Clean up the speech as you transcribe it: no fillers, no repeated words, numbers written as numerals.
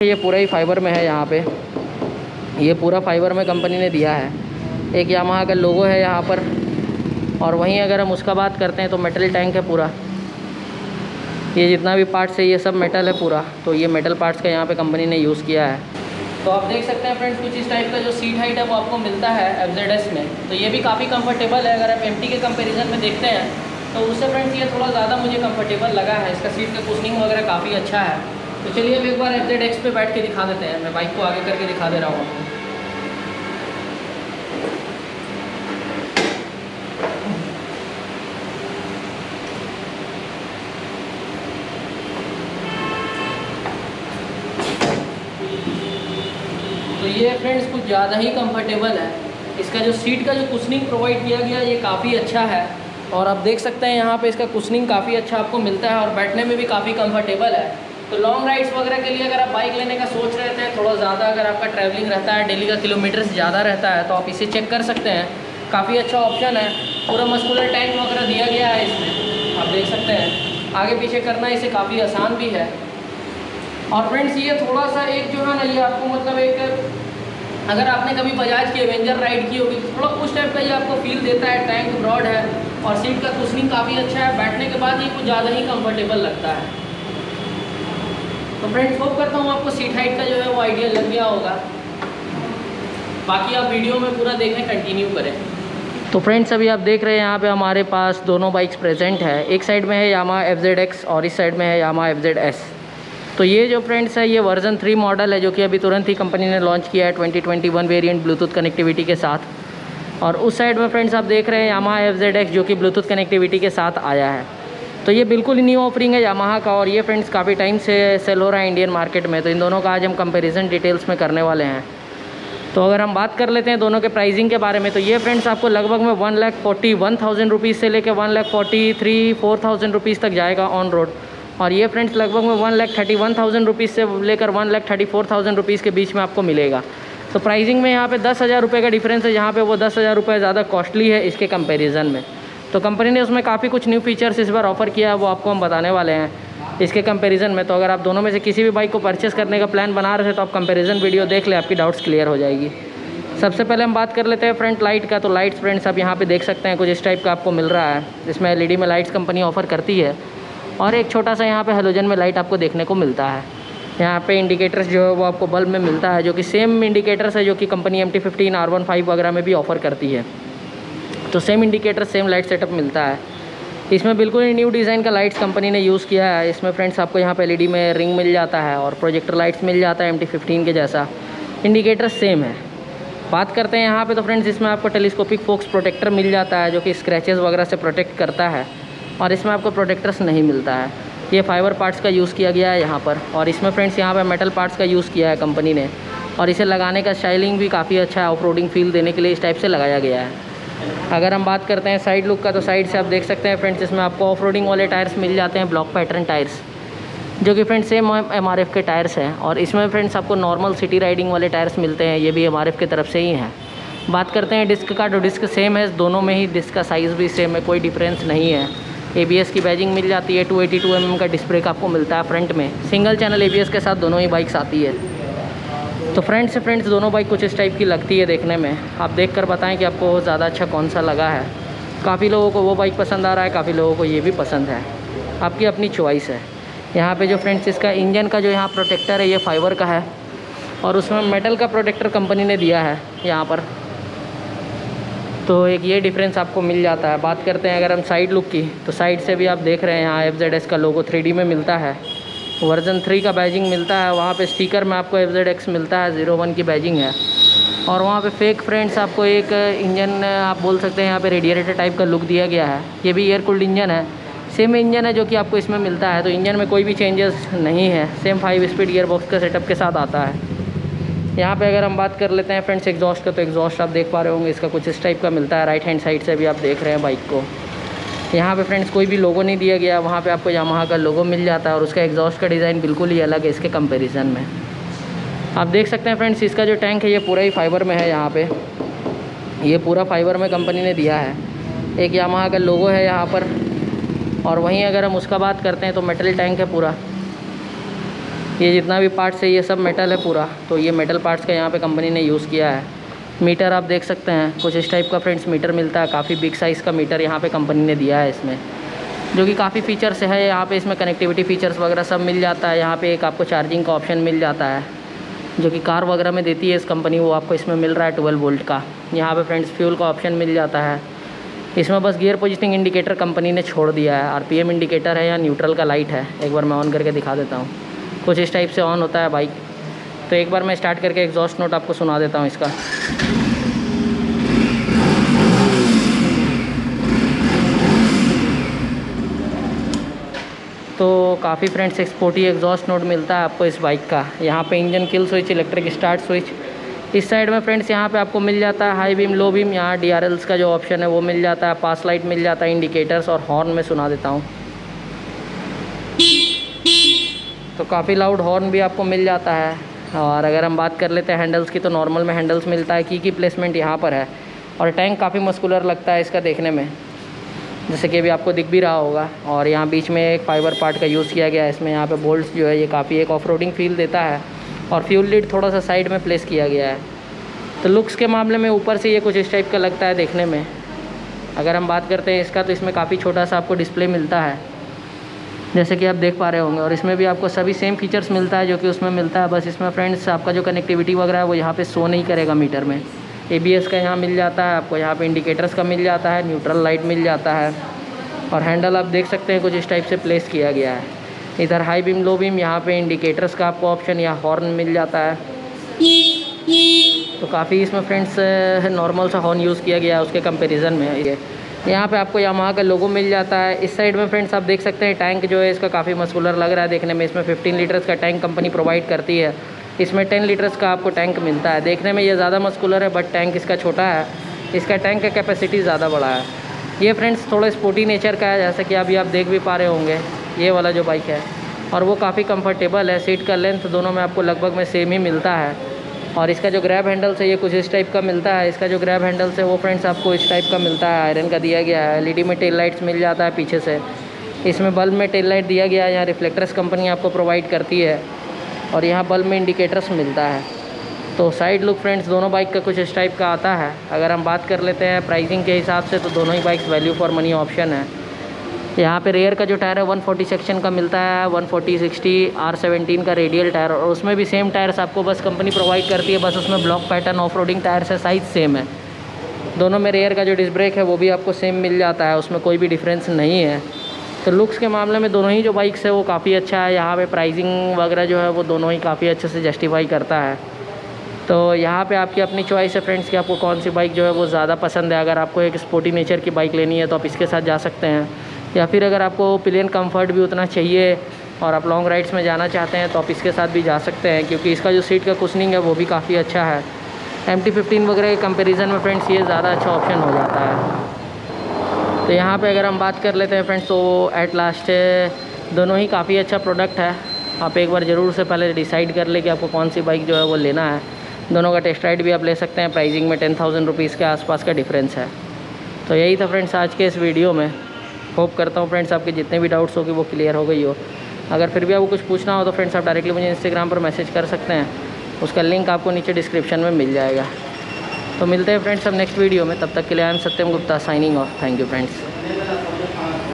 ये पूरा ही फाइबर में है। यहाँ पे ये पूरा फाइबर में कंपनी ने दिया है। एक यामाहा का लोगो है यहाँ पर। और वहीं अगर हम उसका बात करते हैं तो मेटल टैंक है पूरा। ये जितना भी पार्ट्स है ये सब मेटल है पूरा। तो ये मेटल पार्ट्स का यहाँ पे कंपनी ने यूज़ किया है। तो आप देख सकते हैं फ्रेंड्स, कुछ इस टाइप का जो सीट हाइट है वो आपको मिलता है FZS में। तो ये भी काफ़ी कंफर्टेबल है। अगर आप MT के कंपैरिजन में देखते हैं तो उससे फ्रेंड्स ये थोड़ा ज़्यादा मुझे कंफर्टेबल लगा है। इसका सीट का कुशनिंग वगैरह काफ़ी अच्छा है। तो चलिए अब एक बार FZX पे बैठ के दिखा देते हैं। मैं बाइक को आगे करके दिखा दे रहा हूँ आपको। तो ये फ्रेंड्स कुछ ज़्यादा ही कंफर्टेबल है। इसका जो सीट का जो कुशनिंग प्रोवाइड किया गया ये काफ़ी अच्छा है। और आप देख सकते हैं यहाँ पे इसका कुशनिंग काफ़ी अच्छा आपको मिलता है और बैठने में भी काफ़ी कंफर्टेबल है। तो लॉन्ग राइड्स वगैरह के लिए अगर आप बाइक लेने का सोच रहे थे, थोड़ा ज़्यादा अगर आपका ट्रैवलिंग रहता है, डेली का किलोमीटर्स ज़्यादा रहता है, तो आप इसे चेक कर सकते हैं। काफ़ी अच्छा ऑप्शन है। पूरा मस्कुलर टैंक वगैरह दिया गया है इसमें, आप देख सकते हैं। आगे पीछे करना इसे काफ़ी आसान भी है। और फ्रेंड्स ये थोड़ा सा एक जो है ना, ये आपको मतलब एक, अगर आपने कभी बजाज की एवेंजर राइड की होगी तो थोड़ा उस टाइप का ये आपको फील देता है। टैंक ब्रॉड है और सीट का कुशनिंग काफ़ी अच्छा है। बैठने के बाद ये कुछ ज़्यादा ही कंफर्टेबल लगता है। तो फ्रेंड्स होप करता हूँ आपको सीट हाइट का जो है वो आइडिया लग गया होगा। बाकी आप वीडियो में पूरा देखने कंटिन्यू करें। तो फ्रेंड्स अभी आप देख रहे हैं यहाँ पे हमारे पास दोनों बाइक्स प्रेजेंट है। एक साइड में है यामाहा FZX और इस साइड में है यामाहा FZS। तो ये जो फ्रेंड्स है ये वर्जन 3 मॉडल है जो कि अभी तुरंत ही कंपनी ने लॉन्च किया है 2021 वेरिएंट ब्लूटूथ कनेक्टिविटी के साथ। और उस साइड में फ्रेंड्स आप देख रहे हैं यामाहा FZX जो कि ब्लूटूथ कनेक्टिविटी के साथ आया है। तो ये बिल्कुल न्यू ऑफरिंग है यामाहा का और ये फ्रेंड्स काफ़ी टाइम से सेल हो रहा है इंडियन मार्केट में। तो इन दोनों का आज हम कंपेरिजन डिटेल्स में करने वाले हैं। तो अगर हम बात कर लेते हैं दोनों के प्राइसिंग के बारे में, तो ये फ्रेंड्स आपको लगभग में 1,41,000 रुपीज़ से लेकर 1,43,000-4,000 रुपीज़ तक जाएगा ऑन रोड। और ये फ्रेंड्स लगभग में 1,31,000 रुपीज़ से लेकर 1,34,000 रुपीज़ के बीच में आपको मिलेगा। तो प्राइसिंग में यहाँ पे 10,000 रुपये का डिफरेंस है, जहाँ पे वो 10,000 रुपये ज़्यादा कॉस्टली है इसके कंपैरिजन में। तो कंपनी ने उसमें काफ़ी कुछ न्यू फीचर्स इस बार ऑफ़र किया है, वो आपको हम बताने वाले हैं इसके कंपैरिजन में। तो अगर आप दोनों में से किसी भी बाइक को परचेस करने का प्लान बना रहे थे तो आप कंपैरिजन वीडियो देख लें, आपकी डाउट्स क्लियर हो जाएगी। सबसे पहले हम बात कर लेते हैं फ्रंट लाइट का। तो लाइट्स फ्रेंड्स आप यहाँ पे देख सकते हैं कुछ इस टाइप का आपको मिल रहा है, जिसमें LED में लाइट्स कंपनी ऑफ़र करती है। और एक छोटा सा यहाँ पे हेलोजन में लाइट आपको देखने को मिलता है। यहाँ पे इंडिकेटर्स जो है वो आपको बल्ब में मिलता है, जो कि सेम इंडिकेटर्स है जो कि कंपनी MT-15 R15 वगैरह में भी ऑफ़र करती है। तो same indicator same light setup मिलता है। इसमें बिल्कुल ही न्यू डिज़ाइन का लाइट्स कंपनी ने यूज़ किया है। इसमें फ्रेंड्स आपको यहाँ पे LED में रिंग मिल जाता है और प्रोजेक्टर लाइट्स मिल जाता है MT-15 के जैसा। इंडिकेटर सेम है। बात करते हैं यहाँ पे तो फ्रेंड्स इसमें आपको टेलीस्कोपिक फोक्स प्रोटेक्टर मिल जाता है जो कि स्क्रैचेस वगैरह से प्रोटेक्ट करता है। और इसमें आपको प्रोटेक्टर्स नहीं मिलता है। ये फाइबर पार्ट्स का यूज़ किया गया है यहाँ पर। और इसमें फ्रेंड्स यहाँ पे मेटल पार्ट्स का यूज़ किया है कंपनी ने। और इसे लगाने का स्टाइलिंग भी काफ़ी अच्छा है, ऑफ रोडिंग फील देने के लिए इस टाइप से लगाया गया है। अगर हम बात करते हैं साइड लुक का, तो साइड से आप देख सकते हैं फ्रेंड्स इसमें आपको ऑफ रोडिंग वाले टायर्स मिल जाते हैं, ब्लॉक पैटर्न टायर्स, जो कि फ्रेंड्स सेम MRF के टायर्स हैं। और इसमें फ्रेंड्स आपको नॉर्मल सिटी राइडिंग वाले टायर्स मिलते हैं, ये भी MRF की तरफ से ही हैं। बात करते हैं डिस्क का, तो डिस्क सेम है दोनों में ही, डिस्क का साइज़ भी सेम है, कोई डिफरेंस नहीं है। ABS की बैजिंग मिल जाती है। 282 mm का डिस्क ब्रेक आपको मिलता है फ्रंट में। सिंगल चैनल ABS के साथ दोनों ही बाइक्स आती है। तो फ्रंट से फ्रेंड्स दोनों बाइक कुछ इस टाइप की लगती है देखने में। आप देख कर बताएं कि आपको ज़्यादा अच्छा कौन सा लगा है। काफ़ी लोगों को वो बाइक पसंद आ रहा है, काफ़ी लोगों को ये भी पसंद है, आपकी अपनी चॉइस है। यहाँ पे जो फ्रेंड्स इसका इंजन का जो यहाँ प्रोटेक्टर है ये फाइबर का है और उसमें मेटल का प्रोटेक्टर कंपनी ने दिया है यहाँ पर। तो एक ये डिफरेंस आपको मिल जाता है। बात करते हैं अगर हम साइड लुक की, तो साइड से भी आप देख रहे हैं यहाँ FZS का लोगो 3D में मिलता है। वर्जन 3 का बैजिंग मिलता है। वहाँ पे स्टिकर में आपको FZX मिलता है, 01 की बैजिंग है। और वहाँ पे फेक फ्रेंड्स आपको एक इंजन आप बोल सकते हैं यहाँ पे रेडिएटर टाइप का लुक दिया गया है। ये भी एयर कूल्ड इंजन है, सेम इंजन है जो कि आपको इसमें मिलता है। तो इंजन में कोई भी चेंजेस नहीं है, सेम 5 स्पीड गियर बॉक्स का सेटअप के साथ आता है। यहाँ पे अगर हम बात कर लेते हैं फ्रेंड्स एग्जॉस्ट का, तो एग्जॉस्ट आप देख पा रहे होंगे इसका कुछ इस टाइप का मिलता है। राइट हैंड साइड से भी आप देख रहे हैं बाइक को। यहाँ पे फ्रेंड्स कोई भी लोगो नहीं दिया गया, वहाँ पे आपको यामाहा का लोगो मिल जाता है और उसका एग्जॉस्ट का डिज़ाइन बिल्कुल ही अलग है इसके कंपैरिजन में। आप देख सकते हैं फ्रेंड्स इसका जो टैंक है ये पूरा ही फाइबर में है। यहाँ पे ये पूरा फाइबर में कंपनी ने दिया है। एक यामाहा का लोगो है यहाँ पर। और वहीं अगर हम उसका बात करते हैं तो मेटल टैंक है पूरा। ये जितना भी पार्ट्स है ये सब मेटल है पूरा, तो ये मेटल पार्ट्स का यहाँ पे कंपनी ने यूज़ किया है। मीटर आप देख सकते हैं कुछ इस टाइप का फ्रेंड्स मीटर मिलता है, काफ़ी बिग साइज़ का मीटर यहाँ पे कंपनी ने दिया है इसमें, जो कि काफ़ी फ़ीचर्स है। यहाँ पे इसमें कनेक्टिविटी फ़ीचर्स वगैरह सब मिल जाता है। यहाँ पे एक आपको चार्जिंग का ऑप्शन मिल जाता है, जो कि कार वगैरह में देती है इस कंपनी, वो आपको इसमें मिल रहा है 12 वोल्ट का। यहाँ पे फ्रेंड्स फ्यूल का ऑप्शन मिल जाता है। इसमें बस गियर पोजिशनिंग इंडिकेटर कंपनी ने छोड़ दिया है, आरपीएम इंडिकेटर है या न्यूट्रल का लाइट है। एक बार मैं ऑन करके दिखा देता हूँ, कुछ इस टाइप से ऑन होता है बाइक। तो एक बार मैं स्टार्ट करके एग्जॉस्ट नोट आपको सुना देता हूँ इसका। तो काफ़ी फ्रेंड्स एक्सपोर्टी एग्जॉस्ट नोट मिलता है आपको इस बाइक का। यहाँ पे engine kill switch, electric start switch. इस साइड में फ्रेंड्स यहाँ पे आपको मिल जाता है हाई बीम, लो बीम। यहाँ DRLs का जो ऑप्शन है वो मिल जाता है, पास लाइट मिल जाता है, इंडिकेटर्स और हॉर्न में सुना देता हूँ। तो काफ़ी लाउड हॉर्न भी आपको मिल जाता है। और अगर हम बात कर लेते हैं हैंडल्स की, तो नॉर्मल में हैंडल्स मिलता है, की प्लेसमेंट यहाँ पर है। और टैंक काफ़ी मस्कुलर लगता है इसका देखने में, जैसे कि अभी आपको दिख भी रहा होगा। और यहाँ बीच में एक फाइबर पार्ट का यूज़ किया गया है इसमें। यहाँ पे बोल्ट्स जो है ये काफ़ी एक ऑफ रोडिंग फील देता है। और फ्यूल लीड थोड़ा सा साइड में प्लेस किया गया है। तो लुक्स के मामले में ऊपर से ये कुछ इस टाइप का लगता है देखने में। अगर हम बात करते हैं इसका, तो इसमें काफ़ी छोटा सा आपको डिस्प्ले मिलता है, जैसे कि आप देख पा रहे होंगे। और इसमें भी आपको सभी सेम फीचर्स मिलता है जो कि उसमें मिलता है। बस इसमें फ्रेंड्स आपका जो कनेक्टिविटी वगैरह है वो यहाँ पे शो नहीं करेगा मीटर में। ABS का यहाँ मिल जाता है आपको, यहाँ पे इंडिकेटर्स का मिल जाता है, न्यूट्रल लाइट मिल जाता है। और हैंडल आप देख सकते हैं कुछ इस टाइप से प्लेस किया गया है। इधर हाई बीम, लो बीम, यहाँ पे इंडिकेटर्स का आपको ऑप्शन या हॉर्न मिल जाता है। तो काफ़ी इसमें फ्रेंड्स नॉर्मल सा हॉर्न यूज़ किया गया है उसके कंपैरिजन में। ये यहाँ पे आपको यामाहा का लोगो मिल जाता है। इस साइड में फ्रेंड्स आप देख सकते हैं टैंक जो है इसका काफ़ी मस्कुलर लग रहा है देखने में। इसमें 15 लीटर्स का टैंक कंपनी प्रोवाइड करती है। इसमें 10 लीटर्स का आपको टैंक मिलता है। देखने में ये ज़्यादा मस्कुलर है, बट टैंक इसका छोटा है। इसका टैंक का कैपेसिटी ज़्यादा बड़ा है। ये फ्रेंड्स थोड़ा स्पोर्टी नेचर का है, जैसे कि अभी आप देख भी पा रहे होंगे ये वाला जो बाइक है। और वो काफ़ी कंफर्टेबल है। सीट का लेंथ दोनों में आपको लगभग में सेम ही मिलता है। और इसका जो ग्रैब हैंडल्स है ये कुछ इस टाइप का मिलता है। इसका जो ग्रैब हैंडल्स है वो फ्रेंड्स आपको इस टाइप का मिलता है, आयरन का दिया गया है। LED में टेल लाइट्स मिल जाता है पीछे से। इसमें बल्ब में टेल लाइट दिया गया है, यहाँ रिफ्लेक्टर्स कंपनी आपको प्रोवाइड करती है। और यहाँ बल्ब में इंडिकेटर्स मिलता है। तो साइड लुक फ्रेंड्स दोनों बाइक का कुछ इस टाइप का आता है। अगर हम बात कर लेते हैं प्राइसिंग के हिसाब से, तो दोनों ही bikes value for money option है। यहाँ पे रेयर का जो टायर है 140 सेक्शन का मिलता है, 140/60 R17 का रेडियल टायर। और उसमें भी सेम टायर्स आपको बस कंपनी प्रोवाइड करती है, बस उसमें block pattern off roading tyres है, साइज़ सेम है। दोनों में रेयर का जो डिस्क ब्रेक है वो भी आपको सेम मिल जाता है, उसमें कोई भी डिफरेंस नहीं है। तो लुक्स के मामले में दोनों ही जो बाइक्स है वो काफ़ी अच्छा है। यहाँ पे प्राइसिंग वगैरह जो है वो दोनों ही काफ़ी अच्छे से जस्टिफाई करता है। तो यहाँ पे आपकी अपनी चॉइस है फ्रेंड्स कि आपको कौन सी बाइक जो है वो ज़्यादा पसंद है। अगर आपको एक स्पोर्टी नेचर की बाइक लेनी है तो आप इसके साथ जा सकते हैं, या फिर अगर आपको प्लेन कंफर्ट भी उतना चाहिए और आप लॉन्ग राइड्स में जाना चाहते हैं तो आप इसके साथ भी जा सकते हैं, क्योंकि इसका जो सीट का कुशनिंग है वो भी काफ़ी अच्छा है। MT-15 वगैरह के कंपैरिजन में फ्रेंड्स ये ज़्यादा अच्छा ऑप्शन हो जाता है। तो यहाँ पे अगर हम बात कर लेते हैं फ्रेंड्स, तो एट लास्ट दोनों ही काफ़ी अच्छा प्रोडक्ट है। आप एक बार ज़रूर से पहले डिसाइड कर ले कि आपको कौन सी बाइक जो है वो लेना है। दोनों का टेस्ट राइड भी आप ले सकते हैं। प्राइसिंग में 10,000 रुपीज़ के आसपास का डिफरेंस है। तो यही था फ्रेंड्स आज के इस वीडियो में। होप करता हूँ फ्रेंड्स आपके जितने भी डाउट्स होगी वो क्लियर हो गई हो। अगर फिर भी आपको कुछ पूछना हो तो फ्रेंड्स आप डायरेक्टली मुझे इंस्टाग्राम पर मैसेज कर सकते हैं, उसका लिंक आपको नीचे डिस्क्रिप्शन में मिल जाएगा। तो मिलते हैं फ्रेंड्स अब नेक्स्ट वीडियो में, तब तक के लिए I am Satyam Gupta signing off. Thank you friends.